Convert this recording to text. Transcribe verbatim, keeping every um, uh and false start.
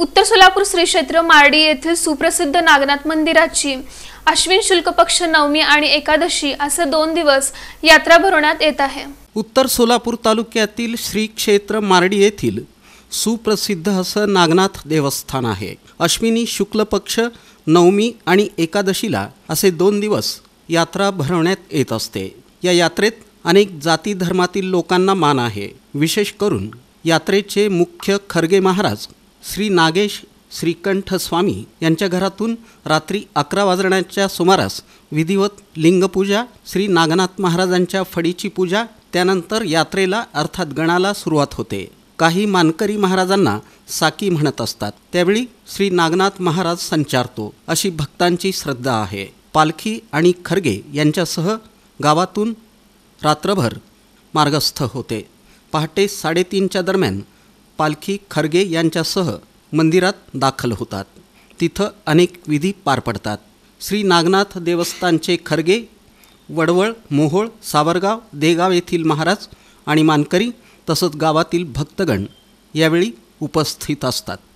उत्तर सोलापूर श्री क्षेत्र मार्डी येथील सुप्रसिद्ध नागनाथ मंदिराची अश्विन शुल्क पक्ष नवमी आणि एकादशी असे दोन दिवस यात्रा भरवण्यात येत आहे। उत्तर सोलापूर तालुक्यातील श्री क्षेत्र मार्डी येथील सुप्रसिद्ध असं नागनाथ देवस्थान आहे। अश्विनी शुक्ल पक्ष नवमी आणि एकादशीला असे दोन दिवस यात्रा भरवण्यात येत असते। या यात्रेत अनेक जाती धर्मातील लोकांना मान आहे। विशेष करून यात्रेचे मुख्य खरगे महाराज श्री नागेश श्रीकंठ स्वामी यांच्या घरातून रात्री अकरा वाजण्याच्या सुमारास विधिवत लिंगपूजा, श्री नागनाथ महाराजांच्या फडीची पूजा, त्यानंतर यात्रेला अर्थात गणाला सुरुवात होते। काही मानकरी महाराजांना साकी म्हणत असतात, त्यावेळी श्री नागनाथ महाराज संचारतो अशी भक्तांची श्रद्धा आहे। पालखी आणि खरगे यांच्यासह गावातून रात्रभर मार्गस्थ होते। पहाटे साडेतीनच्या दरम्यान पालखी खरगे यांच्यासह मंदिरात दाखल होतात। तिथं अनेक विधी पार पडतात। श्री नागनाथ देवस्थानचे खरगे वडवळ, मोहोळ, सावरगाव, देगाव येथील महाराज आणि मानकरी तसंच गावातील भक्तगण यावेळी उपस्थित असतात।